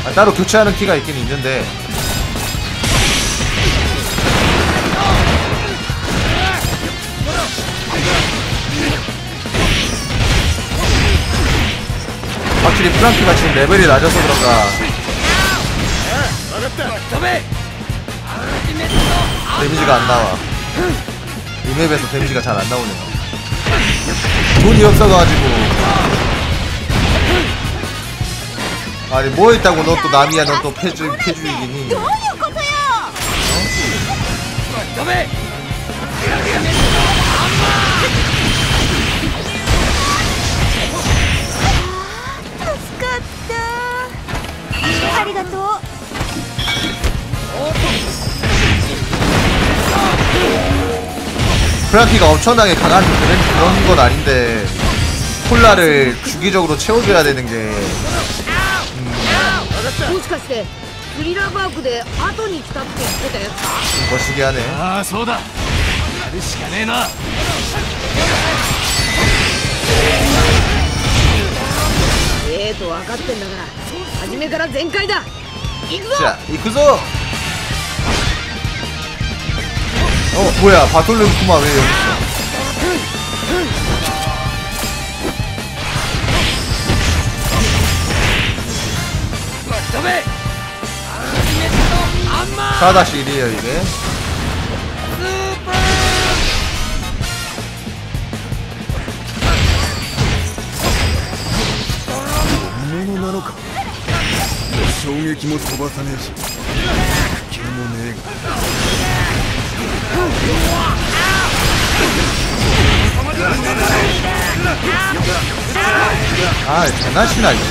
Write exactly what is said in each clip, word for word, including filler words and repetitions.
아, 따로 교체하는 키가 있긴 있는데 확실히 프랑키가 지금 레벨이 낮아서 그런가 데미지가 안 나와. 이 맵에서 데미지가 잘 안 나오네요. 돈이 없어가지고. 아니 뭐 했다고 너 또 남이야 너 또 패주 패주이기니. 어? 프랑키가 엄청나게 강한 그런, 그런 건 아닌데 콜라를 주기적으로 채워줘야 되는 게 음, 멋지게 하네. 아, そうだ。やるしかねえな。 자, 이쿠소! 어, 뭐야, 바톨르 쿠마 왜 여기 있어? 사다시 일이에요, 이게. 아, 장난치나 이거.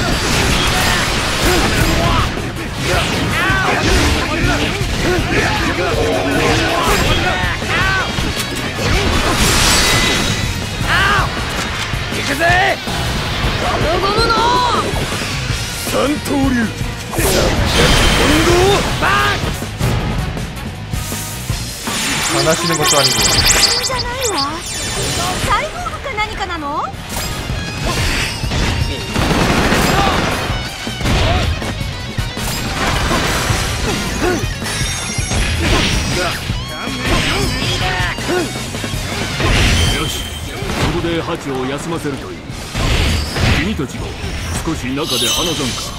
장난치는 것도 아니고. よし、ここでハチを休ませるといい。君たちも少し中で話さんか。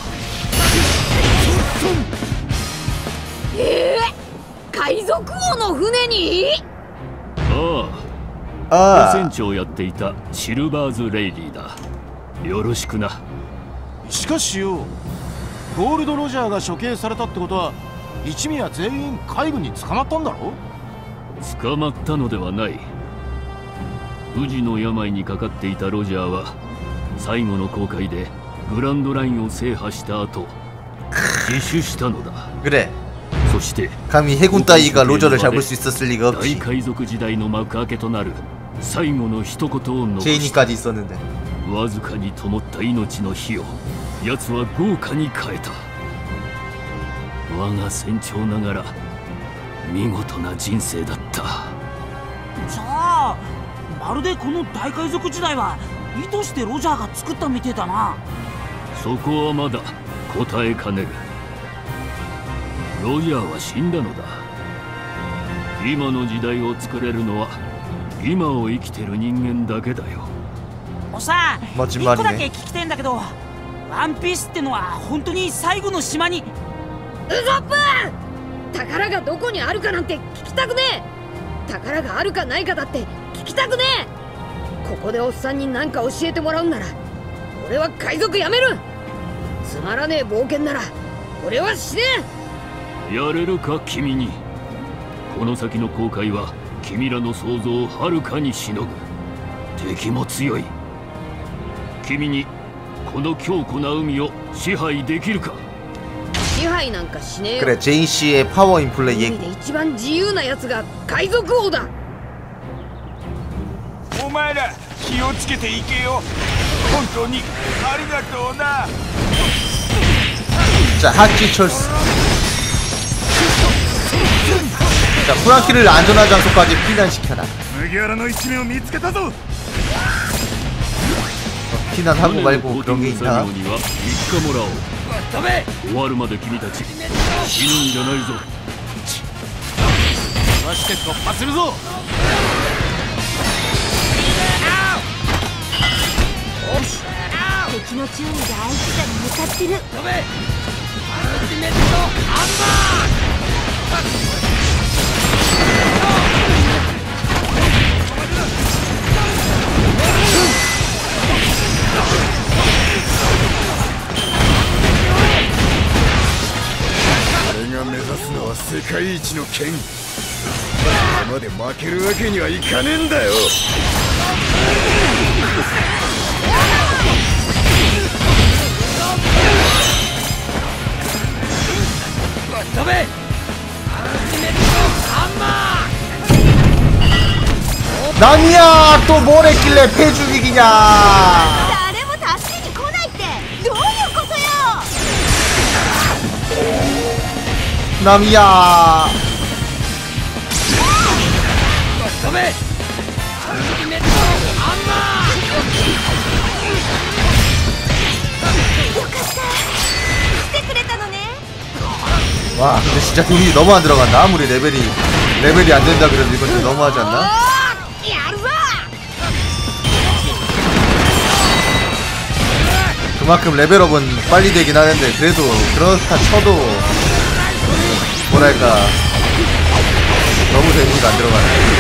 ええ、海賊王の船に？ ああ、 ああ、 船長をやっていたシルバーズ・レイリーだ。よろしくな。 しかしよ、ゴールド・ロジャーが処刑されたってことは一味は全員海軍に捕まったんだろ？ 捕まったのではない。不治の病にかかっていたロジャーは最後の航海でグランドラインを制覇した後自首したのだ。 그래. そして 감히 해군 따위가 로저를 잡을 수 있었을 리가 大 없지. 海賊時代の幕開けとなる最後の一言を残し 제이니까지 있었는데. わずかに灯った命の火を奴は豪華に変えた。我が船長ながら見事な人生だった。 じゃあまるでこの大海賊時代は意図してロジャーが作ったみてえだな。 そこはまだ答えかねる。ロジャーは死んだのだ。今の時代を作れるのは今を生きてる人間だけだよ。 おさ、 まあ一個だけ聞きてんだけど、ワンピースってのは本当に最後の島に？ ウソップ！宝がどこにあるかなんて聞きたくねえ。宝があるかないかだって聞きたくねえ。ここでおっさんに何か教えてもらうんなら俺は海賊やめる。つまらねえ冒険なら俺は死ねえ。やれるか君に。この先の航海は君らの想像をはるかにしのぐ。敵も強い。君にこの強固な海を支配できるか。 支配なんかしねえよ。 그래, 제인 씨의 파워 인플레이. 海で一番自由なやつが海賊王だ。 お前ら気をつけていけよ。本当にありがとうな。 자, 하치 철수. 자, 프랑키를 안전한 장소까지 피난시켜라. 어, 피난하고 말고 그런 게 있나? 終わるまで君たち死ぬんじゃないぞ。 そして突破するぞ。 敵の注意があいつらに向かってる。 俺が目指すのは世界一の剣。これまで負けるわけにはいかねえんだよ。 남이야 또 뭘 했길래 패 죽이기냐. 誰も助けに来ないってどういうことよ。 남이야. 와 근데 진짜 데미지 너무 안 들어간다. 아무리 레벨이 레벨이 안 된다 그래도 이건 좀 너무하지 않나? 그만큼 레벨업은 빨리 되긴 하는데 그래도 그렇다 쳐도 뭐랄까 너무 데미지가 안 들어가네.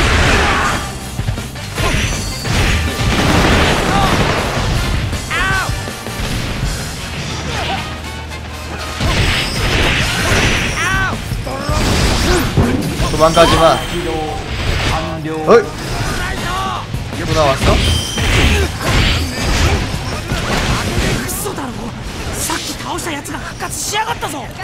도망가지마. 어이! 또 나왔어? 嘘だろ。さっき倒したやつが復活しやがったぞ。 おいお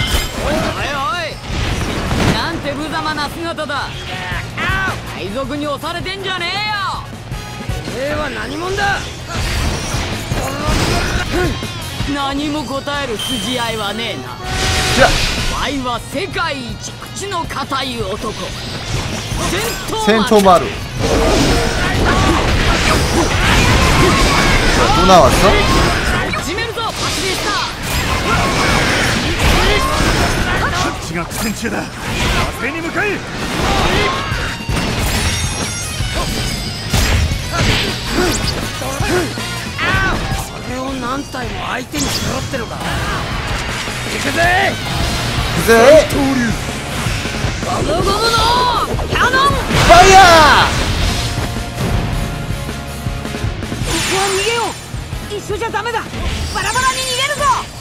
い、なんて無様な姿だ。海賊に押されてんじゃねえよ。おめえは何者だ。何も答える筋合いはねえな。わいは世界一口の固い男、 セントマル。또 나왔어? 始めるぞパシリスタ。 こっちが苦戦中だ。風に向かえ。 それを何体も相手に揃ってるか。行くぜ。 네. ゴムゴムのキャノン 파이어! ここは逃げよう。一緒じゃダメだ。バラバラに逃げるぞ。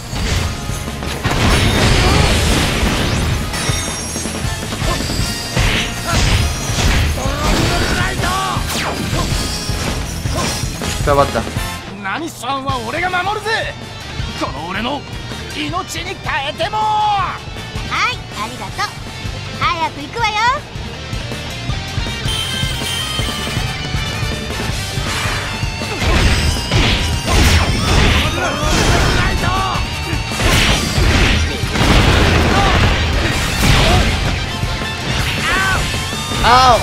잡았다. ナミさんは俺が守るぜ。この俺の命に変えても。 はい、ありがとう。早く行くわよ。 아우!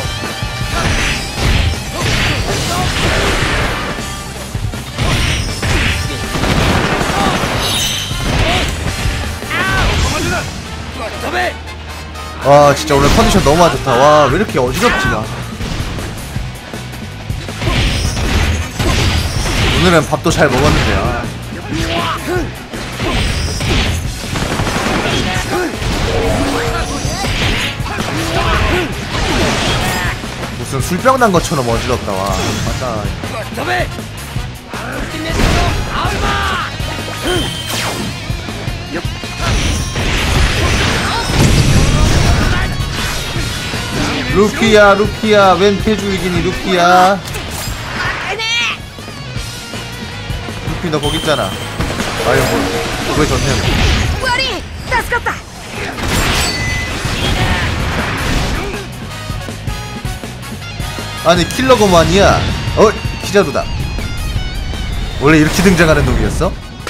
와 진짜 오늘 컨디션 너무 안 좋다. 와 왜 이렇게 어지럽지 나. 오늘은 밥도 잘 먹었는데. 아. 무슨 술병 난 것처럼 어지럽다. 와 맞다. 루키야 루키야 웬 패주이기니 루키야. 루키 너 거기 있잖아. 아유 뭐 왜 좋냐. 悪い、助かった。 아니 킬러고만 아니야. 어 키자루다. 원래 이렇게 등장하는 놈이었어?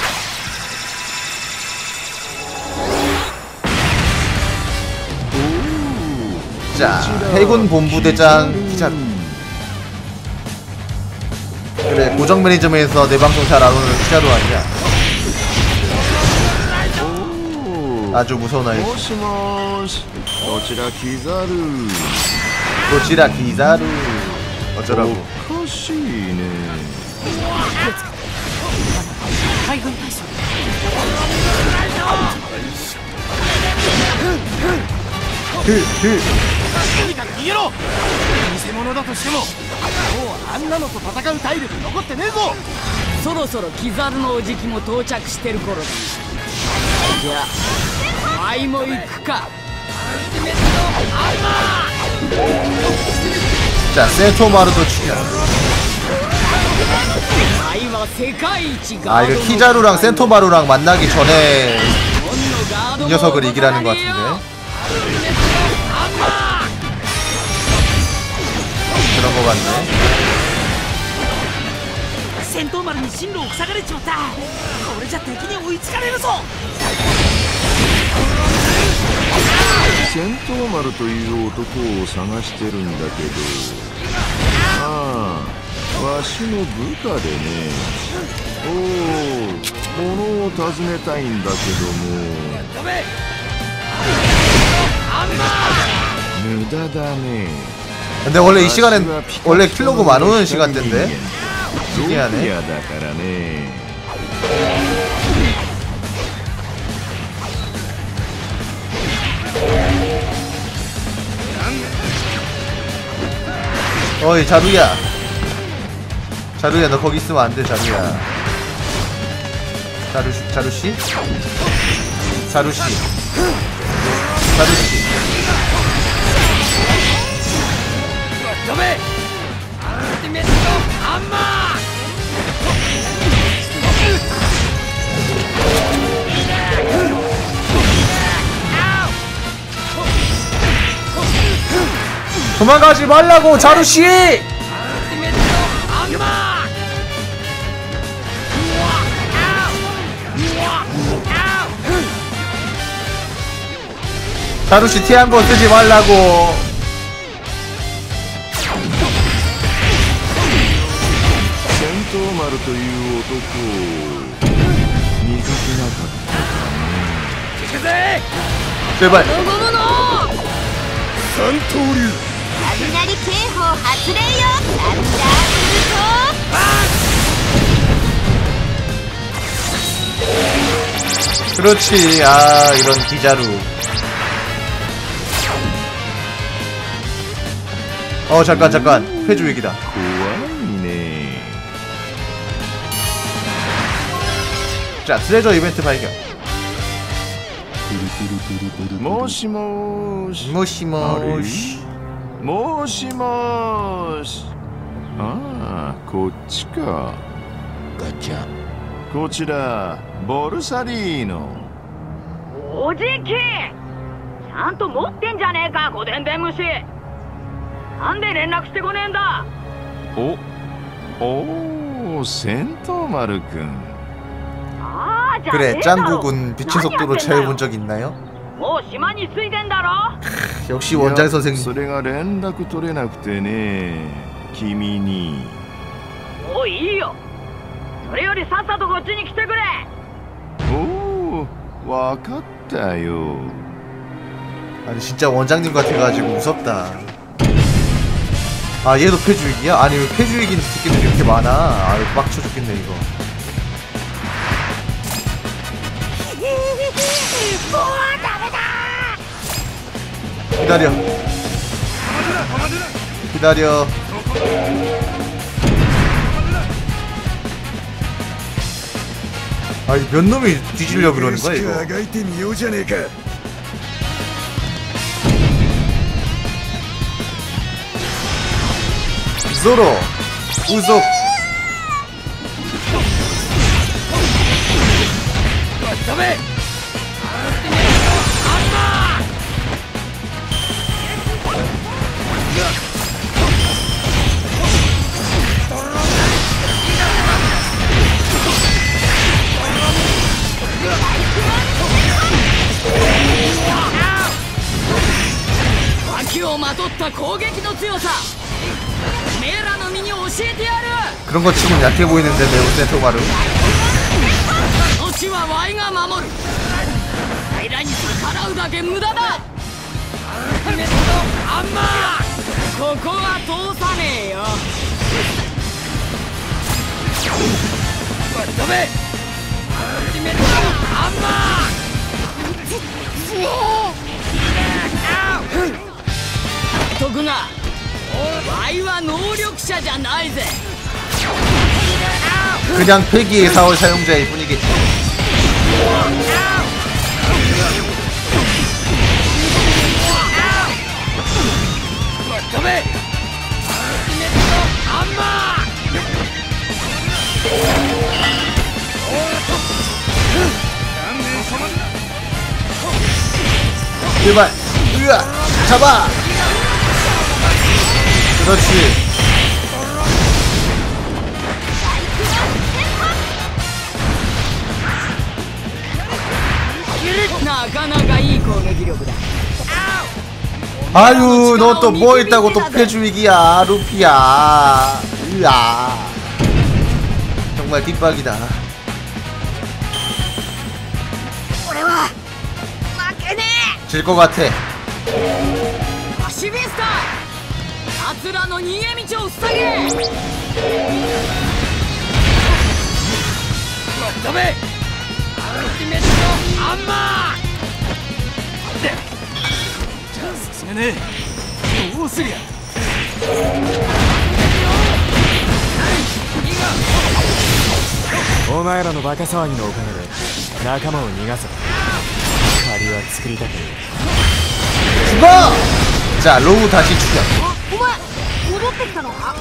자 해군 본부대장 키자루. 그래 고정 매니저면에서 내 방송 잘 안 오는 키자루 아니야. 아주 무서운 아이. もしもーしどちらキザル 도치라 기자루 어쩌라고. おかしいね海軍大将ふふとにかく逃げろ。偽物だとしてももうあんなのと戦う体力残ってねえぞ。 そろそろキザルのおじきも到着してる頃だ。じゃあ舞も行くか。 자 센토마루도 죽여. 舞は世界一 아 ガード 이거 の 키자루랑 센토마루랑 만나기 전에 のガード 이 녀석을 이기라는 것 같은데. 그런 것 같네. 戦闘丸に進路を塞がれちまった。これじゃ敵に追いつかれるぞ。 戦闘丸という男を探してるんだけど、ああわしの部下でね。おお物を尋ねたいんだけども無駄だね。 근데 원래 이 시간엔 원래 킬로그 안 오는 시간대인데. 신기하네. だからね。 어이 자루야. 자루야 너 거기 있으면 안 돼 자루야. 자루 자루씨? 자루씨. 자루씨. 도망가지 말라고 자루씨! 자루씨 티 한 번 쓰지 말라고. 센토마루という男を見かけなかったかね。 제발. 三刀流雷警報発令よ。サンダーブルト 그렇지. 아 이런 기자루. 어 잠깐 잠깐 회주 위기다. 怖いね。 자 트레저 이벤트 발견. もしもーし。 모시모시. もしもーし。ああこっちか。ガチャ。こちらボルサリーノ。 おじきちゃんと持ってんじゃねえかゴデンデン虫。なんで連絡してこねえんだ。 おおー戦闘丸くん。 ああじゃあ 그래 짱구군 빛의 속도로 채워본 적 있나요? もう島に着いてんだろ。 역시 원장 そ 선생님. れが連絡取れなくてね。君に。 もういいよ。それよりさっさとこっちに来てくれ。 おお、わかったよ。 아니 진짜 원장님 같아가지고 무섭다. 아 얘도 폐주익이야? 아니 왜 폐주익인 새끼들이 이렇게 많아? 아 이거 빡쳐 죽겠네 이거. 기다려. 기다려. 아니 몇 놈이 뒤지려고 그러는 거야 이거. あがいてみようじゃねえか。 ゾロウゾ脇をまとった攻撃の強さ。 メラの身に教えてやる。 그런 거 치곤 약해 보이는데 매우 센터마루. 後はワイが守る。平に使うだけ無駄だ。あんまここは通さねえよ。飛べあんま徳川、ワイは能力者じゃないぜ。 그냥 폐기의 사월 사용자일 뿐이겠지. 제발, 으아, 잡아. 그렇지. なかなかいい攻撃力だ。 아유, 너 또 뭐 있다고 또 패주익이야, 루피야. 으아. 정말 뒷박이다. 질 것 같아. ハシビスタ、奴らの逃げ道を塞げ。飛べ。アンマー。 チャンスつめねえ。どうすりゃ。お前らのバカ騒ぎのおかげで仲間を逃がせた。借りは作りたくねえ。 죽어! 자, 로우 다시 죽여. お前戻ってきたのか。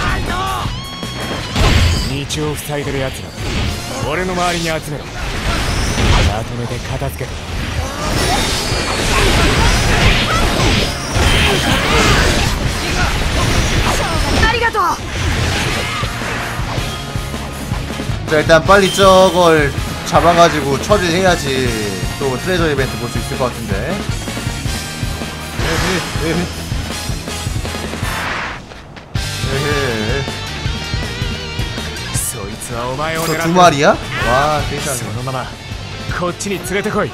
道を塞いでるやつら俺の周りに集めろ。まとめて片付けて。 ありがとう。 자, 일단 빨리 저걸 잡아가지고 처리해야지 또 트레저 이벤트 볼 수 있을 것 같은데. 에헤, 에헤. 에헤. 저 두 마리야? 와, 세상에. そのままこっちに連れてこい。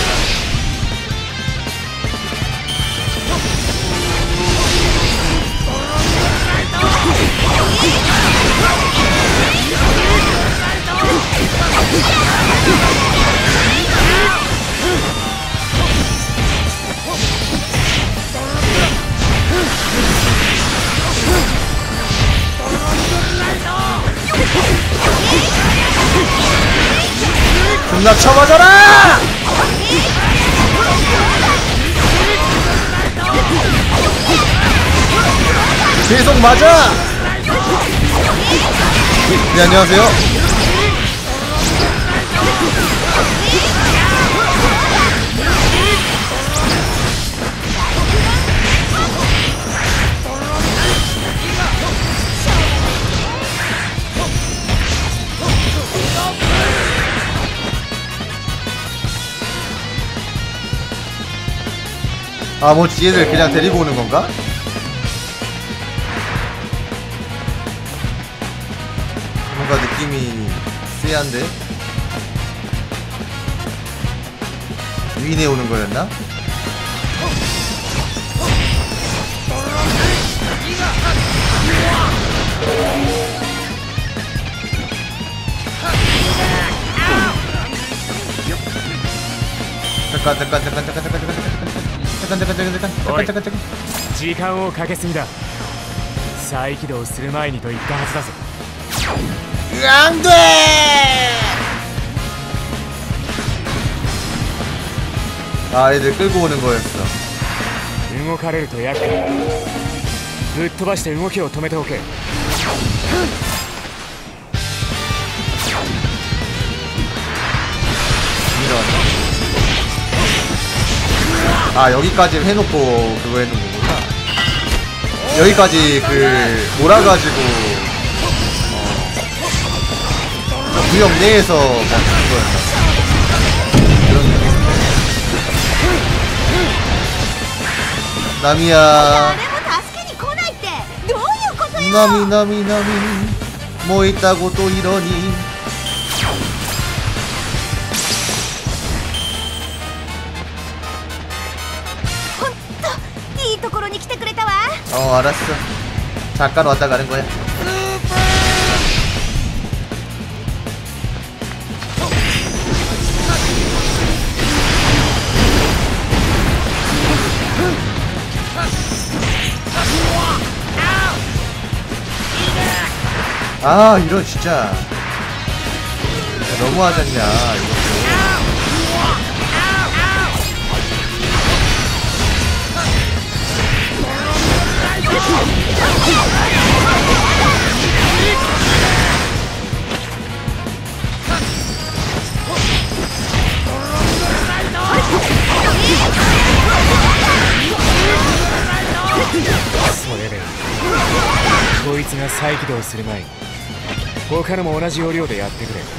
존나 쳐맞아라! 계속 맞아! 네, 안녕하세요. 아, 뭐 지혜들 그냥 데리고 오는 건가? 뭔가 느낌이 쎄한데? 위인해 오는 거였나? 잠깐 잠깐 잠깐 잠깐 잠깐 잠깐 잠깐 잠깐 잠깐 잠깐 잠깐 잠깐 잠깐 時間をかけすぎだ。再起動する前にと言ったはずだぞ。 안 돼! 아, 애들 끌고 오는 거였어. 動かれると厄介。ぶっ飛ばして動きを止めておけ。 아, 여기까지 해놓고 그거 해놓은 거구나. 여기까지 그 몰아가지고 어, 구역 내에서 멈추는 거였나. 그런 느낌. 나미야. 나미 나미 나미 뭐 있다고 또 이러니. に来てくれたわ。 어 알았어. 잠깐 왔다 가는 거야. 아 이런 진짜 너무하지 않냐 이것도. 소레벨 こいつが再起動する前に他のも同じ要領でやってくれ。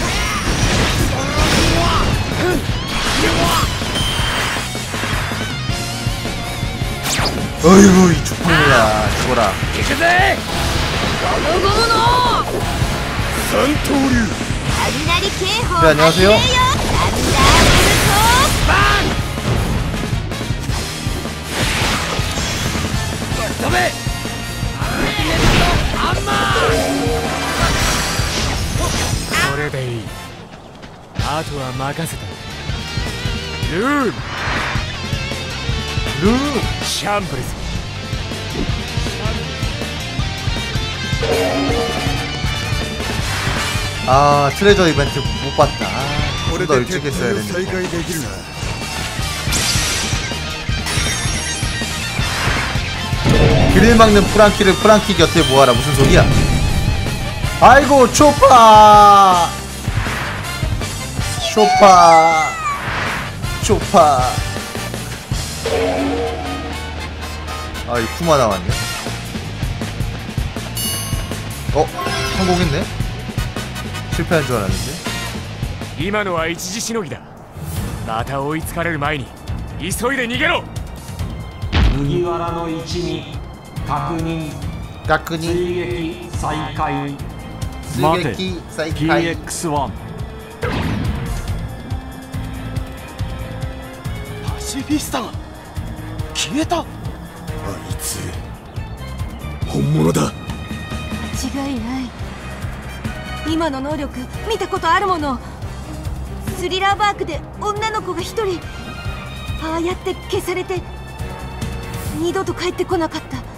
어이구 이 죽통이야 죽어라. 네 안녕하세요. 소레벨 あとは任せた。ルーム 루 シャンブルズ。 아 트레저 이벤트 못 봤다. 좀 더 일찍 했어야 됐는데. 길을 막는 프랑키를 프랑키 곁에 모아라. 무슨 소리야? 아이고 초파 초파 초파. 아 이 쿠마 나왔네. 어? 성공했네? 실패한 줄 알았는데. 今のは一時しのぎだ。また追いつかれる前に急いで逃げろ。 麦わらの一味確認。 確認。 追撃再開。 追撃再開。 ピーエックスワンパシフィスタが消えた。あいつ本物だ。 違いない。今の能力見たことあるもの。スリラーバークで女の子が一人ああやって消されて二度と帰ってこなかった。て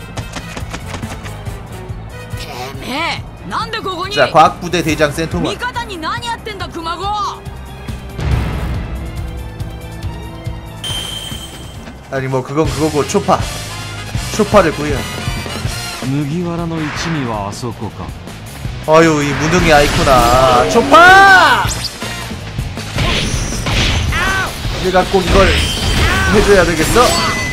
めえなんでここに。 자 과학부대 대장 센토먼. 味方に何やってんだ熊子。 아니 뭐 그건 그거고 초파 초파를 구해. 麦わらの一味はあそこか。 어휴 이 무능의 아이코나 초파! 내가 꼭 이걸 해줘야 되겠어?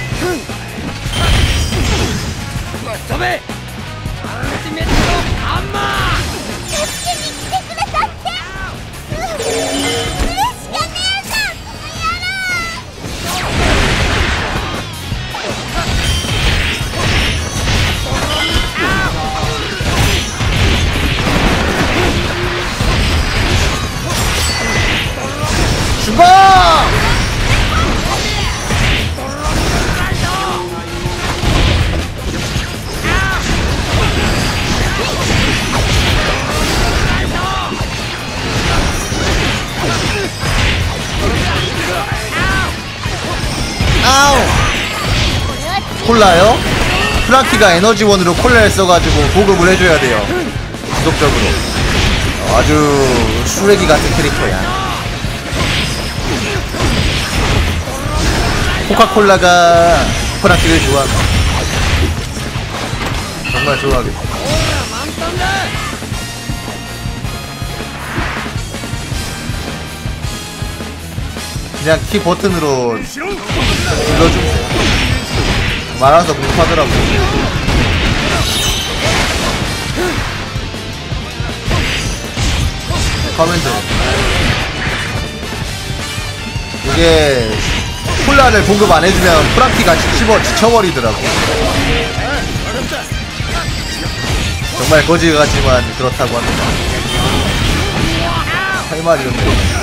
죽어! 아우! 콜라요? 프랑키가 에너지원으로 콜라를 써가지고 보급을 해줘야 돼요. 지속적으로. 아주 쓰레기 같은 캐릭터야. 코카콜라가 프랑키를 좋아한다. 정말 좋아하겠다. 그냥 키 버튼으로 눌러주면 돼. 말아서 못하더라고. 커맨드. 이게 콜라를 공급 안 해주면 프랑키가 지쳐, 지쳐버리더라고. 정말 거지 같지만 그렇다고 합니다. 할 말이 없네.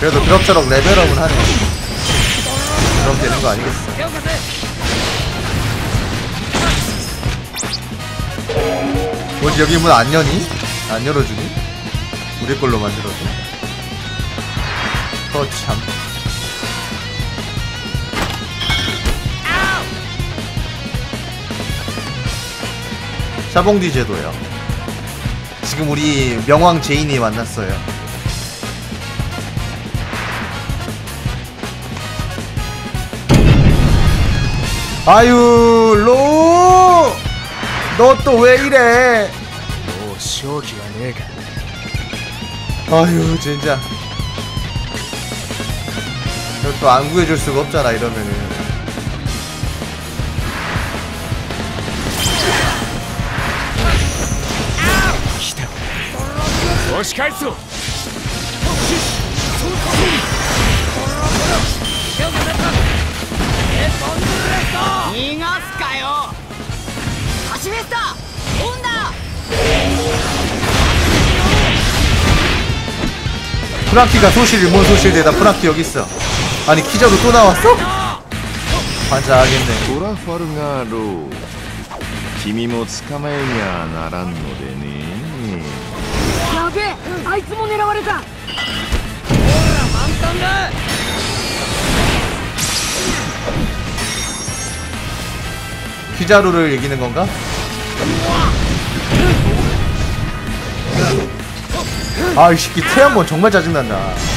그래도 그럭저럭 레벨업은 하네. 그럼 되는 거 아니겠어. 뭐지, 여기 문 안 여니? 안 열어주니? 우리 걸로 만들어줘. 어, 참. 샤봉디 제도요. 지금 우리 명왕 제인이 만났어요. 아유, 로! 너 또 왜 이래? 뭐 쇼기가 내가. 아유, 진짜. 너 또 안 구해줄 수가 없잖아, 이러면은. 押し返すぞ。 逃がすかよ。始めた。オンだ。 프랑키가 소실, 뭔 소실대다 프랑키 여기 있어. 아니, 키자로 또 나왔어? 반짝하겠네. トラファルガーロー、君も捕まえにゃならんのでね。 やべえ、あいつも狙われた。ほら満タンだ。 키자루를 이기는 건가? 아, 이 새끼 태양권 정말 짜증난다.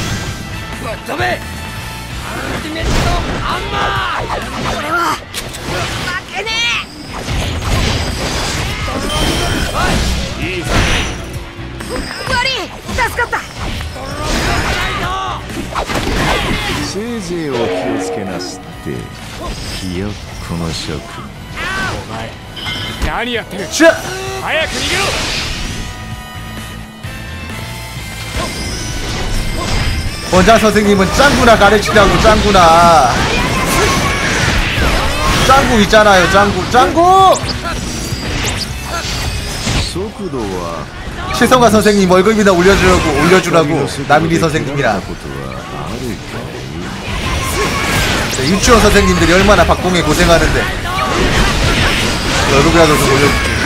세이제を気をつけなすって気よこの職。 お前何やってる。 자! 早く逃げろ。 원장 선생님은 짱구나 가르치라고. 짱구나. 짱구 있잖아요. 짱구. 짱구! 최성화 선생님 월급이나 올려주라고 올려주라고 남일이 선생님이랑 유치원 선생님들이 얼마나 박봉에 고생하는데 월급이라도 좀 올려줄게.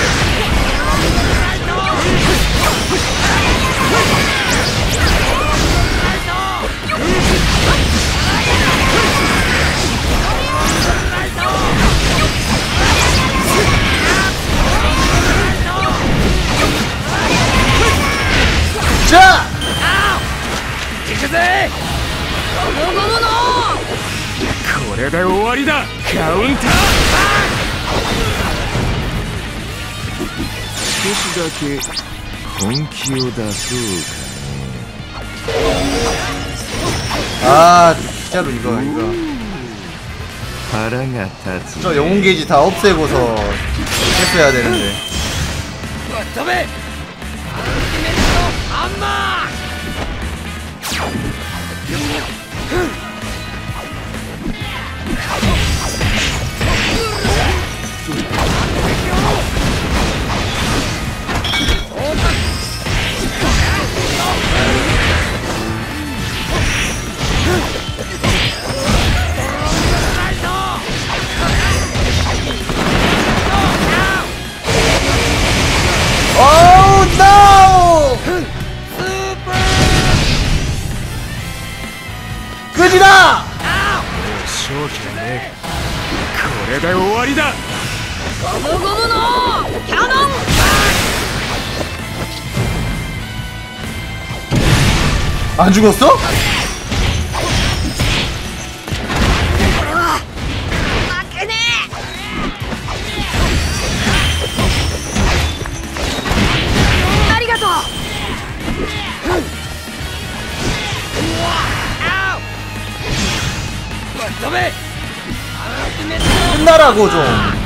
자! 行くぜ。これで終わりだ。カウンター。 少しだけ本気を出そうかね。 아, 진짜로 이거 이거. 腹が立つ。 저 영웅 게이지 다 없애고서 했어야 되는데. Oh no! 끄지라! 勝機がねえ。これで終わりだ。 ゴムゴムのキャノン。 안 죽었어? 끝나라고 좀.